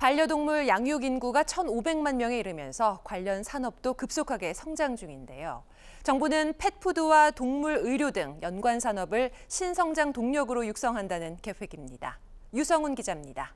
반려동물 양육 인구가 1,500만 명에 이르면서 관련 산업도 급속하게 성장 중인데요. 정부는 펫푸드와 동물 의료 등 연관 산업을 신성장 동력으로 육성한다는 계획입니다. 유성훈 기자입니다.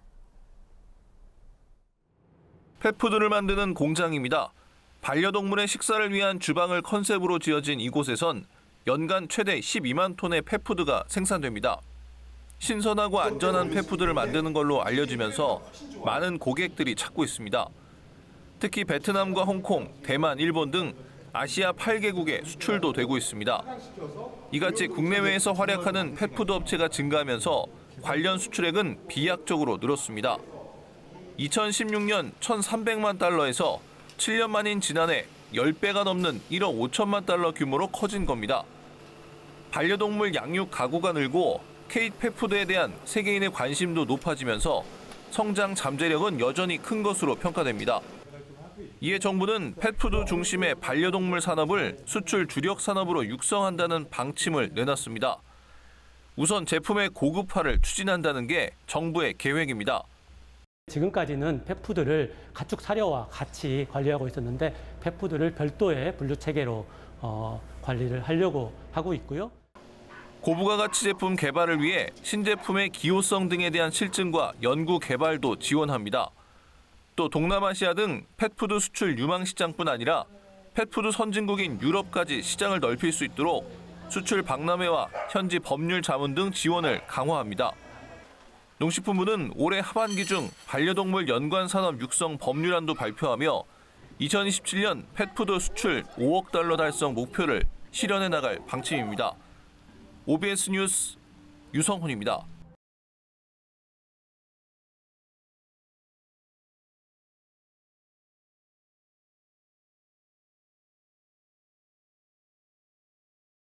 펫푸드를 만드는 공장입니다. 반려동물의 식사를 위한 주방을 컨셉으로 지어진 이곳에선 연간 최대 12만 톤의 펫푸드가 생산됩니다. 신선하고 안전한 펫푸드를 만드는 걸로 알려지면서 많은 고객들이 찾고 있습니다. 특히 베트남과 홍콩, 대만, 일본 등 아시아 8개국에 수출도 되고 있습니다. 이같이 국내외에서 활약하는 펫푸드 업체가 증가하면서 관련 수출액은 비약적으로 늘었습니다. 2016년 1,300만 달러에서 7년 만인 지난해 10배가 넘는 1억 5천만 달러 규모로 커진 겁니다. 반려동물 양육 가구가 늘고 케이트 펫푸드에 대한 세계인의 관심도 높아지면서 성장 잠재력은 여전히 큰 것으로 평가됩니다. 이에 정부는 펫푸드 중심의 반려동물 산업을 수출 주력 산업으로 육성한다는 방침을 내놨습니다. 우선 제품의 고급화를 추진한다는 게 정부의 계획입니다. 지금까지는 펫푸드를 가축 사료와 같이 관리하고 있었는데 펫푸드를 별도의 분류 체계로 관리를 하려고 하고 있고요. 고부가 가치 제품 개발을 위해 신제품의 기호성 등에 대한 실증과 연구 개발도 지원합니다. 또 동남아시아 등 펫푸드 수출 유망 시장뿐 아니라 펫푸드 선진국인 유럽까지 시장을 넓힐 수 있도록 수출 박람회와 현지 법률 자문 등 지원을 강화합니다. 농식품부는 올해 하반기 중 반려동물 연관 산업 육성 법률안도 발표하며 2027년 펫푸드 수출 5억 달러 달성 목표를 실현해 나갈 방침입니다. OBS 뉴스 유성훈입니다.